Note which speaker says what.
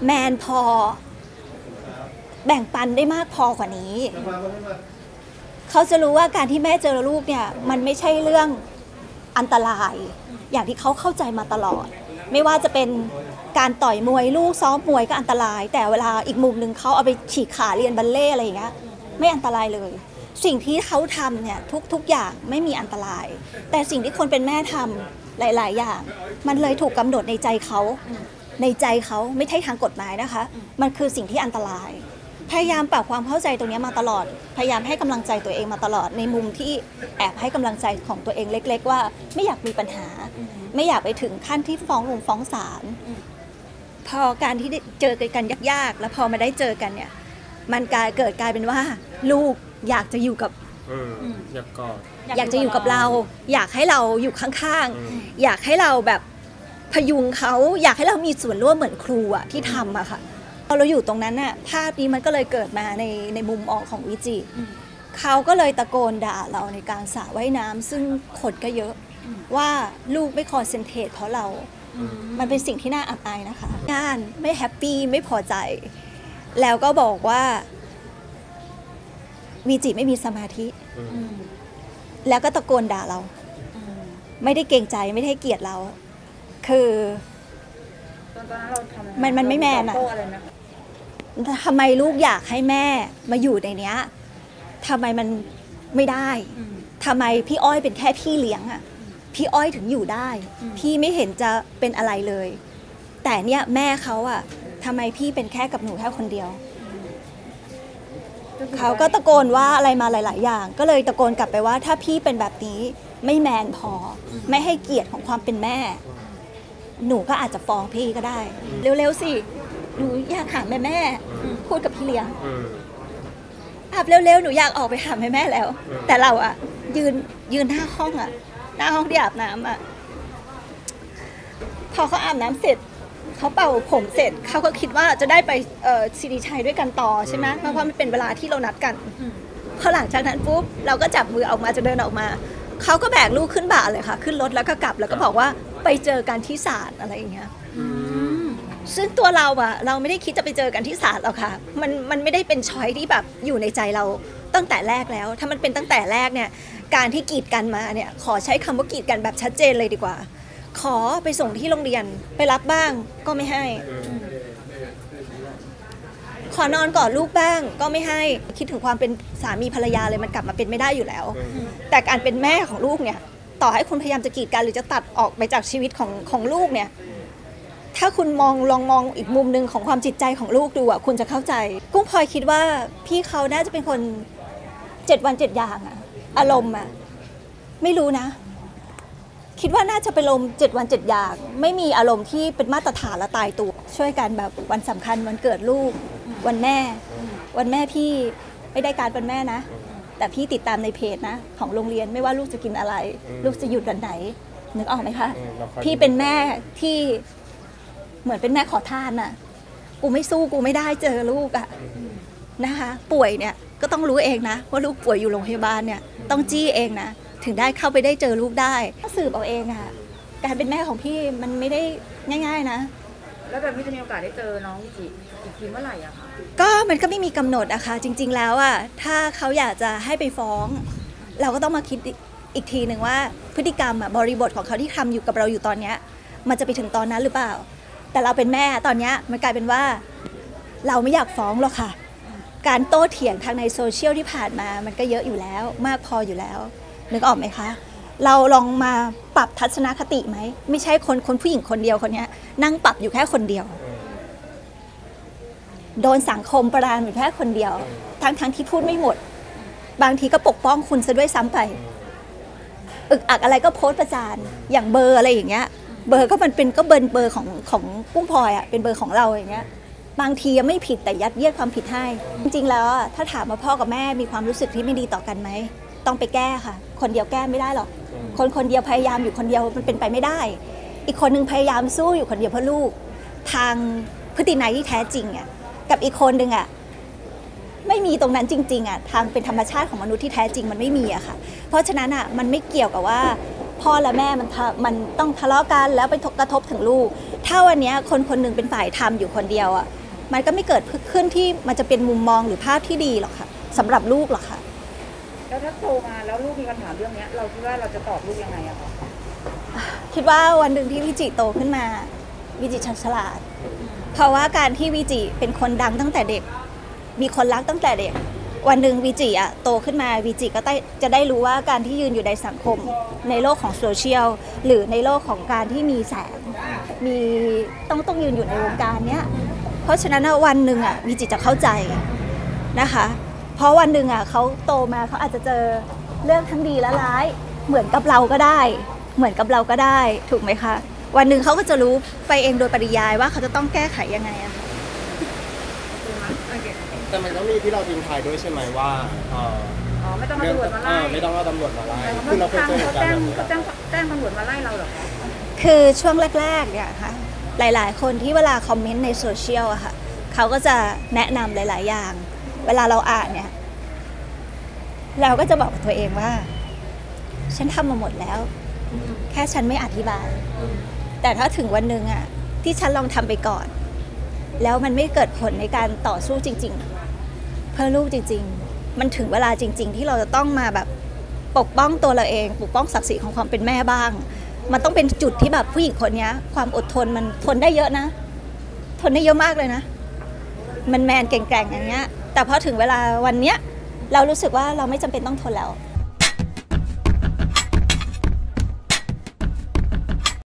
Speaker 1: แมนพอแบ่งปันได้มากพอกว่านี้เขาจะรู้ว่าการที่แม่เจอลูกเนี่ยมันไม่ใช่เรื่องอันตรายอย่างที่เขาเข้าใจมาตลอดไม่ว่าจะเป็นการต่อยมวยลูกซ้อมมวยก็อันตรายแต่เวลาอีกมุมหนึ่งเขาเอาไปฉีกขาเรียนบัลเล่ต์อะไรอย่างเงี้ยไม่อันตรายเลยสิ่งที่เขาทำเนี่ยทุกอย่างไม่มีอันตรายแต่สิ่งที่คนเป็นแม่ทำหลายๆอย่างมันเลยถูกกำหนดในใจเขาไม่ใช่ทางกฎหมายนะคะมันคือสิ่งที่อันตรายพยายามปรับความเข้าใจตรงนี้มาตลอดพยายามให้กำลังใจตัวเองมาตลอดในมุมที่แอบให้กำลังใจของตัวเองเล็กๆว่าไม่อยากมีปัญหาไม่อยากไปถึงขั้นที่ฟ้องศาลพอการที่เจอกันยากๆแล้วพอมาได้เจอกันเนี่ยมันกลายเป็นว่าลูกอยากจะอยู่กับอยากจะอยู่กับเราอยากให้เราอยู่ข้างๆอยากให้เราแบบพยุงเขาอยากให้เรามีส่วนร่วมเหมือนครูอะที่ทำอะค่ะพอเราอยู่ตรงนั้นน่ะภาพนี้มันก็เลยเกิดมาในมุมมองของวิจิเขาก็เลยตะโกนด่าเราในกลางสระว่ายน้ำซึ่งคนก็เยอะว่าลูกไม่คอนเซนเทรตเพราะเรามันเป็นสิ่งที่น่าอับอายนะคะงานไม่แฮปปี้ไม่พอใจแล้วก็บอกว่าวิจิไม่มีสมาธิแล้วก็ตะโกนด่าเราไม่ได้เกรงใจไม่ได้เกลียดเราคือ
Speaker 2: ตอนนั้นเราทำ
Speaker 1: มันไม่แมนอะทำไมลูกอยากให้แม่มาอยู่ในเนี้ยทำไมมันไม่ได้ทำไมพี่อ้อยเป็นแค่พี่เลี้ยงอะพี่อ้อยถึงอยู่ได้พี่ไม่เห็นจะเป็นอะไรเลยแต่เนี่ยแม่เขาอะทำไมพี่เป็นแค่กับหนูแค่คนเดียวเขาก็ตะโกนว่าอะไรมาหลายๆอย่างก็เลยตะโกนกลับไปว่าถ้าพี่เป็นแบบนี้ไม่แมนพอไม่ให้เกียรติของความเป็นแม่หนูก็อาจจะฟ้องพี่ก็ได้เร็วๆสิหนูอยากหาแม่พูดกับพี่เลี้ยงเร็วๆหนูอยากออกไปหาแม่แล้วแต่เราอะยืนหน้าห้องอะหน้าห้องที่อาบน้ำอะพอเขาอาบน้ำเสร็จเขาเป่าผมเสร็จเขาก็คิดว่าจะได้ไปสิริชัยด้วยกันต่อใช่ไหมเพราะมันเป็นเวลาที่เรานัดกันพอหลังจากนั้นปุ๊บเราก็จับมือออกมาจะเดินออกมาเขาก็แบกลูกขึ้นบ่าเลยค่ะขึ้นรถแล้วก็กลับแล้วก็บอกว่าไปเจอกันที่ศาลอะไรอย่างเงี้ยซึ่งตัวเราอะเราไม่ได้คิดจะไปเจอกันที่ศาลหรอกค่ะมันไม่ได้เป็นช้อยที่แบบอยู่ในใจเราตั้งแต่แรกแล้วถ้ามันเป็นตั้งแต่แรกเนี่ยการที่กีดกันมาเนี่ยขอใช้คำว่ากีดกันแบบชัดเจนเลยดีกว่าขอไปส่งที่โรงเรียนไปรับบ้างก็ไม่ให้ขอนอนกอดลูกบ้างก็ไม่ให้คิดถึงความเป็นสามีภรรยาเลยมันกลับมาเป็นไม่ได้อยู่แล้วแต่การเป็นแม่ของลูกเนี่ยต่อให้คุณพยายามจะกีดกันหรือจะตัดออกไปจากชีวิตของลูกเนี่ยถ้าคุณลองมองอีกมุมนึงของความจิตใจของลูกดูอ่ะคุณจะเข้าใจกุ้งพลอยคิดว่าพี่เขาน่าจะเป็นคน7 วัน7 อย่างอะอารมณ์อะไม่รู้นะคิดว่าน่าจะเป็นลม7 วัน7 อย่างไม่มีอารมณ์ที่เป็นมาตรฐานและตายตัวช่วยกันแบบวันสำคัญวันเกิดลูกวันแม่พี่ไม่ได้การเป็นแม่นะแต่พี่ติดตามในเพจนะของโรงเรียนไม่ว่าลูกจะกินอะไรลูกจะหยุดวันไหนนึกออกไหมคะพี่เป็นแม่ที่เหมือนเป็นแม่ขอทานน่ะกูไม่สู้กูไม่ได้เจอลูกอะนะคะป่วยเนี่ยก็ต้องรู้เองนะว่าลูกป่วยอยู่โรงพยาบาลเนี่ยต้องจี้เองนะถึงได้เข้าไปได้เจอลูกได้สืบเอาเองอะการเป็นแม่ของพี่มันไม่ได้ง่ายๆนะ
Speaker 2: แล้วแบบพี่จะมีโอกาสได้เจอน้องวิจิอีกทีเมื่อไหร่อะคะ
Speaker 1: ก็มันก็ไม่มีกำหนดอะค่ะจริงๆแล้วอะถ้าเขาอยากจะให้ไปฟ้องเราก็ต้องมาคิดอีกทีหนึ่งว่าพฤติกรรมอะบริบทของเขาที่ทำอยู่กับเราอยู่ตอนเนี้ยมันจะไปถึงตอนนั้นหรือเปล่าแต่เราเป็นแม่ตอนนี้มันกลายเป็นว่าเราไม่อยากฟ้องหรอกค่ะการโต้เถียงทางในโซเชียลที่ผ่านมามันก็เยอะอยู่แล้วมากพออยู่แล้วนึกออกไหมคะเราลองมาปรับทัศนคติไหมไม่ใช่คนผู้หญิงคนเดียวคนนี้นั่งปรับอยู่แค่คนเดียวโดนสังคมประณามอยู่แค่คนเดียวทั้งที่พูดไม่หมดบางทีก็ปกป้องคุณซะด้วยซ้ำไปอึกอักอะไรก็โพสต์ประจานอย่างเบอร์อะไรอย่างเงี้ยเบอร์ก็มันเป็นก็เบอร์ของกุ้งพลอยอะเป็นเบอร์ของเราอย่างเงี้ยบางทียังไม่ผิดแต่ยัดเยียดความผิดให้จริงๆแล้วถ้าถามว่าพ่อกับแม่มีความรู้สึกที่ไม่ดีต่อกันไหมต้องไปแก้ค่ะคนเดียวแก้ไม่ได้หรอกคนเดียวพยายามอยู่คนเดียวมันเป็นไปไม่ได้อีกคนนึงพยายามสู้อยู่คนเดียวเพื่อลูกทางพฤตินัยที่แท้จริงอะกับอีกคนนึงอะไม่มีตรงนั้นจริงๆอะทางเป็นธรรมชาติของมนุษย์ที่แท้จริงมันไม่มีอะค่ะเพราะฉะนั้นอะมันไม่เกี่ยวกับว่าพ่อและแม่มันต้องทะเลาะกันแล้วไปกระทบถึงลูกถ้าวันนี้คนคนหนึ่งเป็นฝ่ายทำอยู่คนเดียวอ่ะมันก็ไม่เกิดขึ้นที่มันจะเป็นมุมมองหรือภาพที่ดีหรอกค่ะสำหรับลูกหรอกค่ะ
Speaker 2: แล้วถ้าโตมาแล้วลูกมีคำถามเรื่องเนี้ยเราคิดว่าเราจะตอบลูกยังไงอะคะ
Speaker 1: คิดว่าวันหนึ่งที่วิจิโตขึ้นมาวิจิฉลาด เพราะว่าการที่วิจิเป็นคนดังตั้งแต่เด็ก มีคนรักตั้งแต่เด็ก วันหนึ่งวิจิอะโตขึ้นมาวิจิก็จะได้รู้ว่าการที่ยืนอยู่ในสังคมในโลกของโซเชียลหรือในโลกของการที่มีแสงมีต้องยืนอยู่ในวงการเนี้ยเพราะฉะนั้นวันหนึ่งอะวิจิจะเข้าใจนะคะเพราะวันหนึ่งอะเขาโตมาเขาอาจจะเจอเรื่องทั้งดีและร้ายเหมือนกับเราก็ได้ถูกไหมคะวันหนึ่งเขาก็จะรู้ไปเองโดยปริยายว่าเขาจะต้องแก้ไขยังไงอะค่ะ
Speaker 3: แต่มันต้องมีที่เราทิ้งท้ายด้วยใช่ไหมว่า
Speaker 2: ไม่ต้องเอาตำรวจมาไล่
Speaker 3: ไม่ต้องเอาตำรวจมาไล่
Speaker 2: คื
Speaker 3: คือเราเคยเจอเห
Speaker 2: เขา
Speaker 3: ตุการ
Speaker 2: แจ้ง
Speaker 3: ณ์แบบนี้
Speaker 2: เขาแจ้งตำรวจมาไล่เราเหรอคะ
Speaker 1: คือช่วงแรกๆเนี่ยค่ะหลายๆคนที่เวลาคอมเมนต์ในโซเชียลอะค่ะเขาก็จะแนะนำหลายๆอย่างเวลาเราอ่านเนี่ยเราก็จะบอกกับตัวเองว่าฉันทำมาหมดแล้วแค่ฉันไม่อธิบายแต่ถ้าถึงวันหนึ่งอะที่ฉันลองทำไปก่อนแล้วมันไม่เกิดผลในการต่อสู้จริงๆเพื่อลูกจริงๆมันถึงเวลาจริงๆที่เราจะต้องมาแบบปกป้องตัวเราเองปกป้องศักดิ์ศรีของความเป็นแม่บ้างมันต้องเป็นจุดที่แบบผู้หญิงคนนี้ความอดทนมันทนได้เยอะนะทนได้เยอะมากเลยนะมันแมนเก่งๆอย่างเงี้ยแต่พอถึงเวลาวันเนี้ยเรารู้สึกว่าเราไม่จำเป็นต้องทนแล้ว